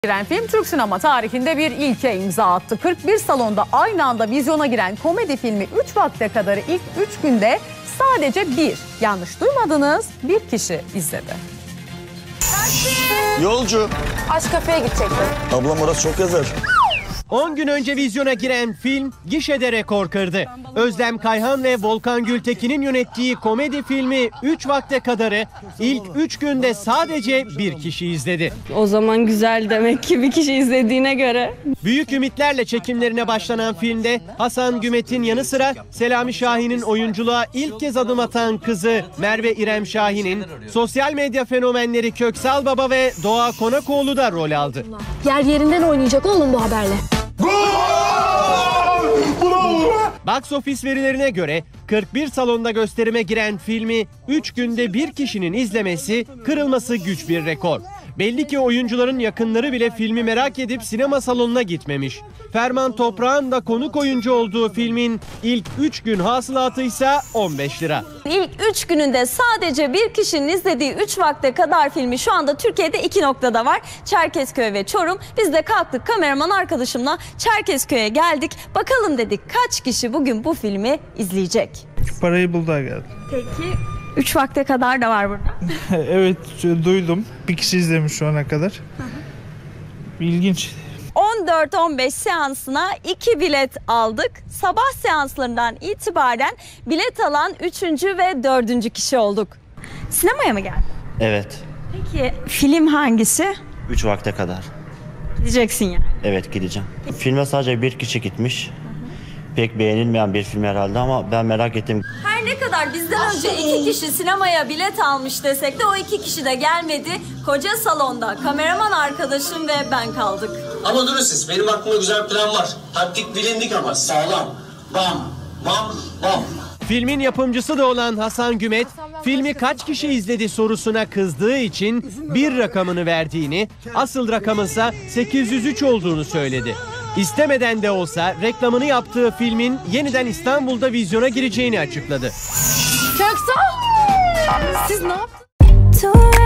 Giren film Türk sinema tarihinde bir ilke imza attı. 41 salonda aynı anda vizyona giren komedi filmi 3 vakte kadarı ilk 3 günde sadece yanlış duymadınız, bir kişi izledi. Yolcu. Aşk kafeye gidecektim. Ablam orası çok yazar. 10 gün önce vizyona giren film gişede rekor kırdı. Özlem Kayhan ve Volkan Gültekin'in yönettiği komedi filmi 3 vakte kadarı ilk 3 günde sadece bir kişi izledi. O zaman güzel demek ki bir kişi izlediğine göre. Büyük ümitlerle çekimlerine başlanan filmde Hasan Gümet'in yanı sıra Selami Şahin'in oyunculuğa ilk kez adım atan kızı Merve İrem Şahin'in sosyal medya fenomenleri Köksal Baba ve Doğa Konakoğlu da rol aldı. Yer yerinden oynayacak oğlum bu haberle. Box office verilerine göre 41 salonda gösterime giren filmi 3 günde bir kişinin izlemesi, kırılması güç bir rekor. Belli ki oyuncuların yakınları bile filmi merak edip sinema salonuna gitmemiş. Ferman Toprak'ın da konuk oyuncu olduğu filmin ilk 3 gün hasılatı ise 15 lira. İlk 3 gününde sadece bir kişinin izlediği 3 vakte kadar filmi şu anda Türkiye'de 2 noktada var. Çerkezköy ve Çorum. Biz de kalktık kameraman arkadaşımla Çerkezköy'e geldik. Bakalım dedik kaç kişi bugün bu filmi izleyecek? Parayı bulduğuna geldim. Peki 3 vakte kadar da var burada. Evet, duydum. Bir kişi izlemiş şu ana kadar. İlginç. 14-15 seansına 2 bilet aldık. Sabah seanslarından itibaren bilet alan 3. ve 4. kişi olduk. Sinemaya mı geldin? Evet. Peki film hangisi? 3 vakte kadar. Gideceksin yani. Evet, gideceğim. Filme sadece bir kişi gitmiş. Pek beğenilmeyen bir film herhalde ama ben merak ettim. Her ne kadar bizden önce 2 kişi sinemaya bilet almış desek de o 2 kişi de gelmedi. Koca salonda kameraman arkadaşım ve ben kaldık. Ama durun siz, benim aklımda güzel bir plan var. Taktik bilindik ama sağlam. Bam, bam, bam. Filmin yapımcısı da olan Hasan Gümet, filmi kaç kişi izledi sorusuna kızdığı için bir rakamını verdiğini, asıl rakamınsa 803 olduğunu söyledi. İstemeden de olsa reklamını yaptığı filmin yeniden İstanbul'da vizyona gireceğini açıkladı. Köksal! Siz ne yaptınız?